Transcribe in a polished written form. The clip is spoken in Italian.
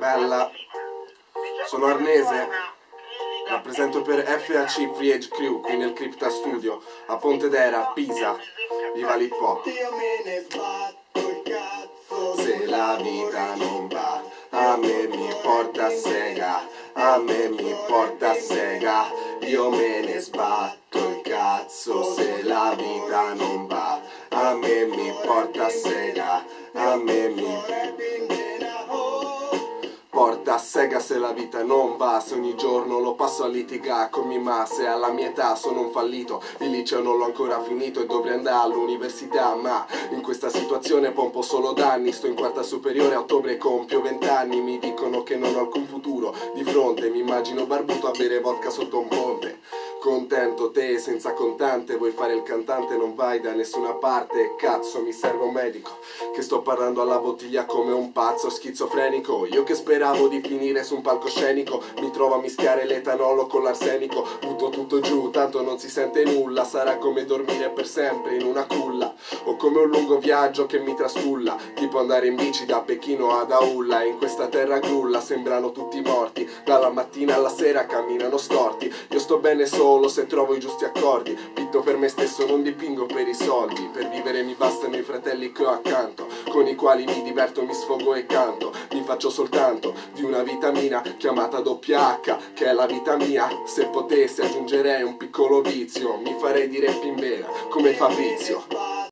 Bella, sono Arnese, rappresento per FAC Free Age Crew qui nel Crypta Studio a Pontedera, Pisa. Viva l'hip hop. Se la vita non va, a me mi porta a sega, a me mi porta a sega, io me ne sbatto il cazzo. Se la vita non va, a me mi porta a sega, a me mi porta a sega. Se la vita non va, se ogni giorno lo passo a litigare con mia ma, se alla mia età sono un fallito, il liceo non l'ho ancora finito e dovrei andare all'università, ma in questa situazione pompo solo danni. Sto in quarta superiore, a ottobre compio 20 anni, mi dicono che non ho alcun futuro di fronte, mi immagino barbuto a bere vodka sotto un ponte. Contento te senza contante, vuoi fare il cantante, non vai da nessuna parte. Cazzo, mi serve un medico, che sto parlando alla bottiglia come un pazzo schizofrenico. Io che speravo di finire su un palcoscenico, mi trovo a mischiare l'etanolo con l'arsenico. Butto tutto giù, tanto non si sente nulla. Sarà come dormire per sempre in una culla, o come un lungo viaggio che mi trastulla, tipo andare in bici da Pechino ad Aulla. In questa terra grulla sembrano tutti morti, dalla mattina alla sera camminano storti. Io sto bene solo se trovo i giusti accordi, pitto per me stesso, non dipingo per i soldi. Per vivere mi bastano i fratelli che ho accanto, con i quali mi diverto, mi sfogo e canto. Mi faccio soltanto di una vitamina chiamata doppia H, che è la vita mia. Se potessi aggiungerei un piccolo vizio, mi farei di rap in vena come Fabrizio.